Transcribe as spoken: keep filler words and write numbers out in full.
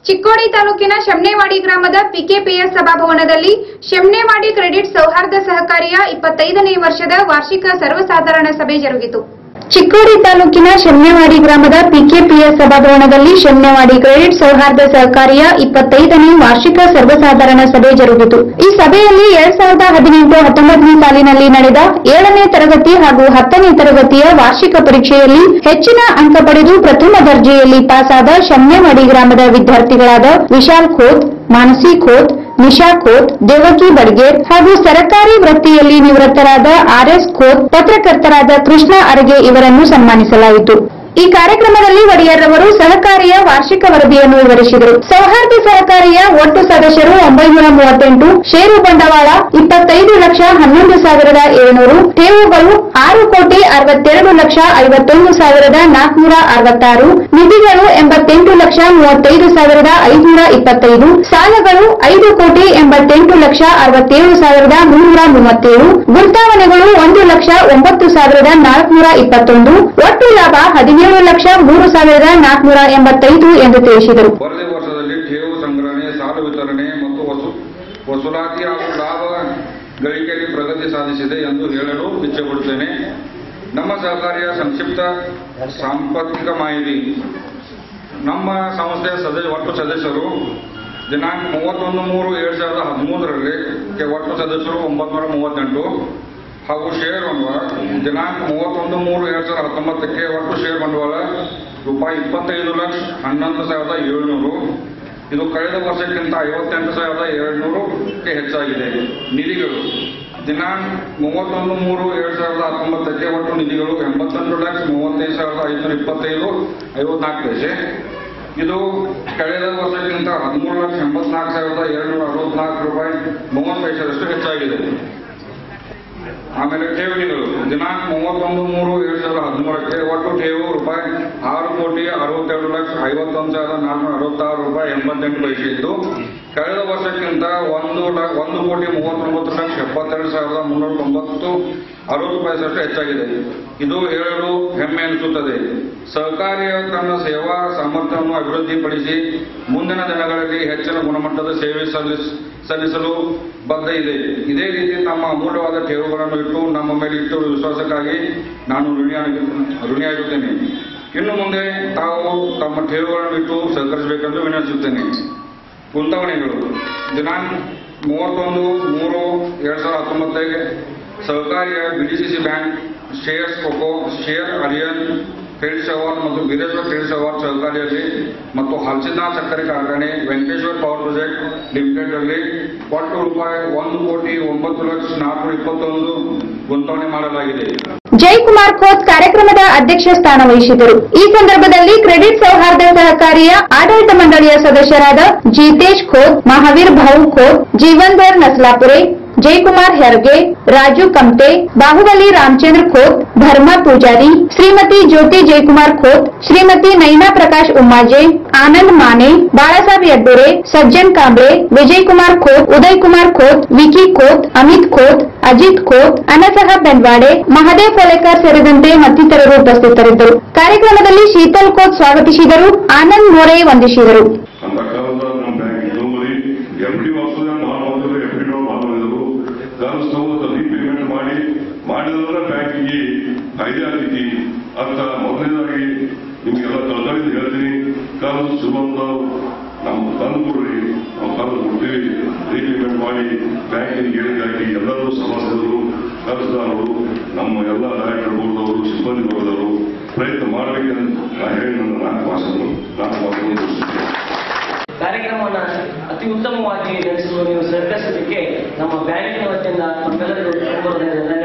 ಚಿಕ್ಕೋಡಿ ತಾಲೂಕಿನ ಶೆಮ್ನೇವಾಡಿ ಗ್ರಾಮದ PKPS ಸಭಾಭವನದಲ್ಲಿ ಶೆಮ್ನೇವಾಡಿ credit ಸೌಹಾರ್ದ ಸಹಕಾರಿಯ ಇಪ್ಪತ್ತೈದನೇ ವರ್ಷದ ವಾರ್ಷಿಕ ಸರ್ವಸಾಧಾರಣ ಸಭೆ ಜರುಗಿತು. ಚಿಕ್ಕೋಡಿ ತಾಲೂಕಿನ ಶೆಮ್ನೇವಾಡಿ ಗ್ರಾಮದ ಪಿಕೆಪಿಎಸ್ ಸಭಾಭವನದಲ್ಲಿ ಶೆಮ್ನೇವಾಡಿ ಕ್ರೆಡಿಟ್ ಸೌಹಾರ್ದ ಸಹಕಾರಿಯ ಇಪ್ಪತ್ತೈದನೇ ವಾರ್ಷಿಕ ಸರ್ವಸಾಧಾರಣ ಸಭೆ ಜರುಗಿತು. ಈ ಸಭೆಯಲ್ಲಿ ಎರಡ್ ಸಾವಿರದ ಹದಿನೆಂಟು ಹತ್ತೊಂಬತ್ತನೇ ಸಾಲಿನಲ್ಲಿ ನಡೆದ ಏಳನೇ ತರಗತಿ ಹಾಗೂ ಹತ್ತನೇ ತರಗತಿಯ ವಾರ್ಷಿಕ ಪರೀಕ್ಷೆಯಲ್ಲಿ ಹೆಚ್ಚಿನ ಅಂಕ ಪಡೆದು ಪ್ರಥಮ ದರ್ಜೆಯಲ್ಲಿ ಪಾಸಾದ ಶೆಮ್ನೇವಾಡಿ ಗ್ರಾಮದ ವಿದ್ಯಾರ್ಥಿಗಳಾದ ವಿಶಾಲ್ ಖೋತ್, ಮಾನಸಿ ಖೋತ್, ನಿಶಾ ಖೋತ್, ದೇವಕಿ ಬಡ್ಗೇರ್ ಹಾಗೂ ಸರ್ಕಾರಿ ವೃತ್ತಿಯಲ್ಲಿ ನಿವೃತ್ತರಾದ ಆರ್ಎಸ್ ಖೋತ್, ಪತ್ರಕರ್ತರಾದ ಕೃಷ್ಣ ಅರಗೆ ಇವರನ್ನು ಸನ್ಮಾನಿಸಲಾಯಿತು. ಈ ಕಾರ್ಯಕ್ರಮದಲ್ಲಿ ಒಡೆಯರ್ ಅವರು ಸಹಕಾರಿಯ ವಾರ್ಷಿಕ ವರದಿಯನ್ನು ವಿವರಿಸಿದರು. ಸೌಹಾರ್ದ ಸಹಕಾರಿಯ ಒಟ್ಟು ಸದಸ್ಯರು ಒಂಬೈನೂರ ಮೂವತ್ತೆಂಟು, ಷೇರು ಬಂಡವಾಳ ಇಪ್ಪತ್ತೈದು ಲಕ್ಷ ಹನ್ನೊಂದು ಸಾವಿರದ ಏಳುನೂರು, ಠೇವುಗಳು ಆರು ಕೋಟಿ ಅರವತ್ತೆರಡು ಲಕ್ಷ ಐವತ್ತೊಂದು ಸಾವಿರದ ನಾಲ್ಕುನೂರ ಅರವತ್ತಾರು, ನಿಧಿಗಳು ಎಂಬತ್ತೆಂಟು ಲಕ್ಷ ಮೂವತ್ತೈದು ಸಾವಿರದ ಐದುನೂರ ಇಪ್ಪತ್ತೈದು, ಸಾಲಗಳು ಐದು ಕೋಟಿ ಎಂಬತ್ತೆಂಟು ಲಕ್ಷ ಅರವತ್ತೇಳು ಸಾವಿರದ ಮುನ್ನೂರ ಮೂವತ್ತೇಳು, ಗುಂತಾವಣೆಗಳು ಒಂದು ಲಕ್ಷ ಒಂಬತ್ತು ಸಾವಿರದ ನಾಲ್ಕುನೂರ ಇಪ್ಪತ್ತೊಂದು, ಒಟ್ಟು ಲಾಭ ಹದಿನೇಳು ಲಕ್ಷ ಮೂರು ಸಾವಿರದ ನಾಲ್ಕುನೂರ ಎಂಬತ್ತೈದು ಎಂದು ತಿಳಿಸಿದರು. ವರದಿ ವರ್ಷದಲ್ಲಿ ಠೇವು ಸಂಗ್ರಹಣೆ, ಸಾಲ ವಿತರಣೆ ಮತ್ತು ವಸೂಲಾತಿ ಹಾಗೂ ಲಾಭ ಗಳಿಕೆಯಲ್ಲಿ ಪ್ರಗತಿ ಸಾಧಿಸಿದೆ ಎಂದು ಹೇಳಲು ಇಚ್ಛೆಪಡುತ್ತೇನೆ. ನಮ್ಮ ಸಹಕಾರಿಯ ಸಂಕ್ಷಿಪ್ತ ಸಾಂಪತ್ತಿಕ ಮಾಹಿತಿ. ನಮ್ಮ ಸಂಸ್ಥೆಯ ಸದಸ್ಯ ಒಟ್ಟು ಸದಸ್ಯರು ದಿನಾಂಕ ಮೂವತ್ತೊಂದು ಮೂರು ಎರಡ್ ಸಾವಿರದ ಹದಿಮೂರರಲ್ಲಿ ಒಟ್ಟು ಸದಸ್ಯರು ಒಂಬತ್ತು ನೂರ ಮೂವತ್ತೆಂಟು ಹಾಗೂ ಷೇರ್ ಬಂಡವಾಳ ದಿನಾಂಕ ಮೂವತ್ತೊಂದು ಮೂರು ಎರಡ್ ಸಾವಿರದ ಹತ್ತೊಂಬತ್ತಕ್ಕೆ ಒಟ್ಟು ಷೇರ್ ಬಂಡವಾಳ ರೂಪಾಯಿ ಇಪ್ಪತ್ತೈದು ಲಕ್ಷ ಹನ್ನೊಂದು ಸಾವಿರದ ಏಳುನೂರು. ಇದು ಕಳೆದ ವರ್ಷಕ್ಕಿಂತ ಐವತ್ತೆಂಟು ಸಾವಿರದ ಏಳುನೂರಕ್ಕೆ ಹೆಚ್ಚಾಗಿದೆ. ನಿಧಿಗಳು ದಿನಾಂಕ ಮೂವತ್ತೊಂದು ಮೂರು ಎರಡ್ ಸಾವಿರದ ಹತ್ತೊಂಬತ್ತಕ್ಕೆ ಒಟ್ಟು ನಿಧಿಗಳು ಎಂಬತ್ತೆಂಟು ಲಕ್ಷ ಮೂವತ್ತೈದು ಸಾವಿರದ ಐದುನೂರ ಇಪ್ಪತ್ತೈದು ಐವತ್ನಾಲ್ಕು ಪೈಸೆ. ಇದು ಕಳೆದ ವರ್ಷಕ್ಕಿಂತ ಹದಿಮೂರು ಲಕ್ಷ ಎಂಬತ್ನಾಲ್ಕು ಸಾವಿರದ ಏಳುನೂರ ಅರವತ್ನಾಲ್ಕು ರೂಪಾಯಿ ಮೂವತ್ತು ಪೈಸೆಯಷ್ಟು ಹೆಚ್ಚಾಗಿದೆ. ಆಮೇಲೆ ಠೇವಣಿಗಳು ದಿನಾಂಕ ಮೂವತ್ತೊಂದು ಮೂರು ಎರಡ್ ಸಾವಿರದ ಹದಿಮೂರಕ್ಕೆ ಒಟ್ಟು ಠೇವು ರೂಪಾಯಿ ಆರು ಕೋಟಿ ಅರವತ್ತೆರಡು ಲಕ್ಷ ಐವತ್ತೊಂದು ಸಾವಿರದ ನಾಲ್ಕುನೂರ ಅರವತ್ತಾರು ರೂಪಾಯಿ ಎಂಬತ್ತೆಂಟು ಪೈಸೆ ಇದ್ದು ಕಳೆದ ವರ್ಷಕ್ಕಿಂತ ಒಂದು ಒಂದು ಕೋಟಿ ಮೂವತ್ತೊಂಬತ್ತು ಲಕ್ಷ ಎಪ್ಪತ್ತೆರಡು ಸಾವಿರದ ಮುನ್ನೂರ ತೊಂಬತ್ತು ಅರವತ್ತು ಪೈಸೆಯಷ್ಟು ಹೆಚ್ಚಾಗಿದೆ. ಇದು ಹೇಳಲು ಹೆಮ್ಮೆ ಅನಿಸುತ್ತದೆ. ಸಹಕಾರಿಯ ತನ್ನ ಸೇವಾ ಸಾಮರ್ಥ್ಯವನ್ನು ಅಭಿವೃದ್ಧಿಪಡಿಸಿ ಮುಂದಿನ ದಿನಗಳಲ್ಲಿ ಹೆಚ್ಚಿನ ಗುಣಮಟ್ಟದ ಸೇವೆ ಸಲ್ಲಿಸ ಸಲ್ಲಿಸಲು ಬದ್ಧ ಇದೆ. ಇದೇ ರೀತಿ ತಮ್ಮ ಅಮೂಲ್ಯವಾದ ಠೇವುಗಳನ್ನು ಇಟ್ಟು ನಮ್ಮ ಮೇಲೆ ಇಟ್ಟು ವಿಶ್ವಾಸಕ್ಕಾಗಿ ನಾನು ಋಣಿಯಾಗಿ ಋಣಿಯಾಗುತ್ತೇನೆ. ಇನ್ನು ಮುಂದೆ ತಾವು ತಮ್ಮ ಠೇವುಗಳನ್ನು ಇಟ್ಟು ಸಹಕರಿಸಬೇಕೆಂದು ವಿನಂತಿಸುತ್ತೇನೆ. ಗುಂತಾವಣೆಗಳು ದಿನಾಂಕ ಮೂವತ್ತೊಂದು ಮೂರು ಎರಡ್ ಸಾವಿರದ ಹತ್ತೊಂಬತ್ತಕ್ಕೆ ಸಹಕಾರಿಯ ಬಿಡಿಸಿಸಿ ಬ್ಯಾಂಕ್, ಶೇರ್ಸ್ ಕೊಕೋ, ಶೇರ್ ಅರಿಯನ್ ಕ್ರೆಡಿಟ್ ಸೌಹಾರ್ದ ಮತ್ತು ಬೀರೇಶ್ವರ ಕ್ರೆಡಿಟ್ ಸೌಹಾರ್ದ ಸಹಕಾರಿಯಲ್ಲಿ ಮತ್ತು ಹಲಸಿನಾ ಸಕ್ಕರೆ ಕಾರ್ಖಾನೆ, ವೆಂಕಟೇಶ್ವರ ಪವರ್ ಪ್ರಾಜೆಕ್ಟ್ ಲಿಮಿಟೆಡ್ ಅಲ್ಲಿ ಒಟ್ಟು ರೂಪಾಯಿ ಒಂದು ಕೋಟಿ ಒಂಬತ್ತು ಲಕ್ಷ ನಾಲ್ಕುನೂರ ಇಪ್ಪತ್ತೊಂದು ಗುಂತಾವಣೆ ಮಾಡಲಾಗಿದೆ. ಜಯಕುಮಾರ್ ಖೋತ್ ಕಾರ್ಯಕ್ರಮದ ಅಧ್ಯಕ್ಷ ಸ್ಥಾನ ವಹಿಸಿದರು. ಈ ಸಂದರ್ಭದಲ್ಲಿ ಕ್ರೆಡಿಟ್ ಸೌಹಾರ್ದ ಸಹಕಾರಿಯ ಆಡಳಿತ ಮಂಡಳಿಯ ಸದಸ್ಯರಾದ ಜಿತೇಶ್ ಖೋತ್, ಮಹಾವೀರ್ ಭಾವು ಖೋತ್, ಜೀವನ್ಧರ್ ನಸ್ಲಾಪುರೆ, ಜಯಕುಮಾರ್ ಹೆರ್ಗೆ, ರಾಜು ಕಮತೆ, ಬಾಹುಬಲಿ ರಾಮಚಂದ್ರ ಖೋತ್, ಧರ್ಮ ಪೂಜಾರಿ, ಶ್ರೀಮತಿ ಜ್ಯೋತಿ ಜಯಕುಮಾರ್ ಖೋತ್, ಶ್ರೀಮತಿ ನೈನಾ ಪ್ರಕಾಶ್ ಉಮ್ಮಾಜೆ, ಆನಂದ್ ಮಾನೆ, ಬಾಳಾಸಾಹೇಬ್ ಯಡ್ಡೂರೆ, ಸಜ್ಜನ್ ಕಾಂಬ್ಳೆ, ವಿಜಯ್ ಕುಮಾರ್ ಖೋತ್, ಉದಯ್ ಕುಮಾರ್ ಖೋತ್, ವಿಕಿ ಖೋತ್, ಅಮಿತ್ ಖೋತ್, ಅಜಿತ್ ಖೋತ್, ಅನಸಹ ಬೆನ್ವಾಡೆ, ಮಹದೇವ್ ಫಲೇಕರ್ ಸೇರಿದಂತೆ ಮತ್ತಿತರರು ಉಪಸ್ಥಿತರಿದ್ದರು. ಕಾರ್ಯಕ್ರಮದಲ್ಲಿ ಶೀತಲ್ ಖೋತ್ ಸ್ವಾಗತಿಸಿದರು. ಆನಂದ್ ಮೋರೆ ವಂದಿಸಿದರು. ಮಾಡಿದ್ರೆ ಬ್ಯಾಂಕಿಗೆ ಐದಾರಿಕೆ ಅಂತ ಮೊದಲನೇದಾಗಿ ನಿಮಗೆಲ್ಲ ತಲೆಯಿಂದ ಹೇಳ್ತೀನಿ. ಕಾಲು ಸುಬಂಧ ನಮ್ಮ ತಂದು ಕೊಡ್ರಿ, ನಾವು ಕಾಲು ಕೊಡ್ತೀವಿ, ರೀಪೇಮೆಂಟ್ ಮಾಡಿ ಬ್ಯಾಂಕಿಗೆ ಹೇಳಿದಾಗಿ ಎಲ್ಲರೂ ಸಮಾಜದವರು, ಕರ್ಜದಾರರು, ನಮ್ಮ ಎಲ್ಲ ಡೈರೆಕ್ಟರ್ ಬೋರ್ಡ್ದವರು, ಸಿಬ್ಬಂದಿ ವರ್ಗದವರು ಪ್ರಯತ್ನ ಮಾಡಬೇಕಂತ ನಾ ಹೇಳಿ ನನ್ನ ನಾಲ್ಕು ಮಾಸಗಳು ನಾಲ್ಕು ಮಾಸಗಳು ಕಾರ್ಯಕ್ರಮವನ್ನು ಅತಿ ಉತ್ತಮವಾಗಿ ನಡೆಸಲು ನೀವು ಸಹಕರಿಸಲಿಕ್ಕೆ ನಮ್ಮ ಬ್ಯಾಂಕಿನ ವತಿಯಿಂದ ನಮ್ಮೆಲ್ಲರಿಗೂ